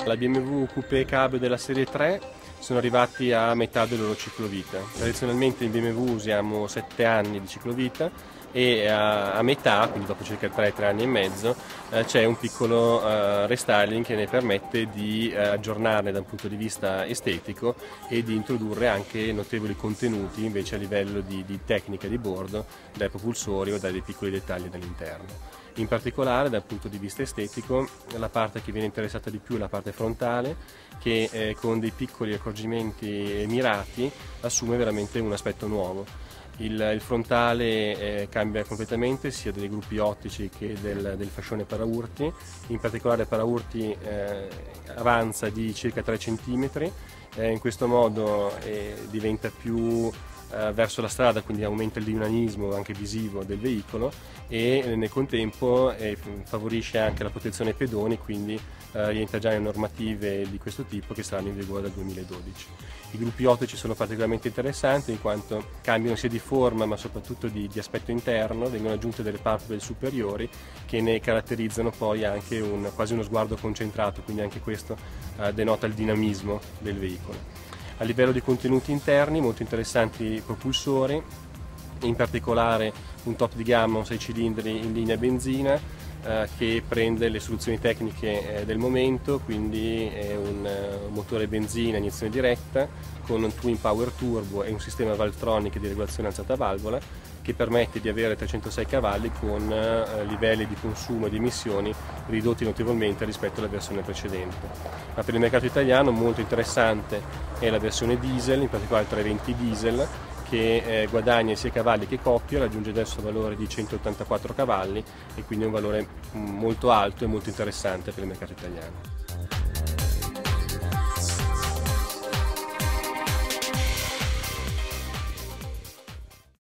La BMW Coupé Cabrio della serie 3 sono arrivati a metà del loro ciclo vita. Tradizionalmente in BMW usiamo 7 anni di ciclo vita e a metà, quindi dopo circa 3 anni e mezzo, c'è un piccolo restyling che ne permette di aggiornarne da un punto di vista estetico e di introdurre anche notevoli contenuti invece a livello di tecnica di bordo, dai propulsori o dai piccoli dettagli dell'interno. In particolare dal punto di vista estetico la parte che viene interessata di più è la parte frontale, che con dei piccoli accorgimenti mirati assume veramente un aspetto nuovo. Il frontale cambia completamente sia dei gruppi ottici che del fascione paraurti, in particolare paraurti avanza di circa 3 cm, in questo modo diventa più verso la strada, quindi aumenta il dinamismo anche visivo del veicolo e nel contempo favorisce anche la protezione ai pedoni, quindi rientra già in normative di questo tipo che saranno in vigore dal 2012. I gruppi ottici sono particolarmente interessanti in quanto cambiano sia di forma ma soprattutto di aspetto interno, vengono aggiunte delle palpebre superiori che ne caratterizzano poi anche quasi uno sguardo concentrato, quindi anche questo denota il dinamismo del veicolo. A livello di contenuti interni molto interessanti i propulsori, in particolare un top di gamma, un 6 cilindri in linea benzina che prende le soluzioni tecniche del momento, quindi è un motore benzina a iniezione diretta con un twin power turbo e un sistema Valvetronic di regolazione alzata valvola che permette di avere 306 cavalli con livelli di consumo e di emissioni ridotti notevolmente rispetto alla versione precedente. Ma per il mercato italiano molto interessante è la versione diesel, in particolare 320 diesel, che guadagna sia cavalli che coppia, raggiunge adesso il valore di 184 cavalli e quindi è un valore molto alto e molto interessante per il mercato italiano.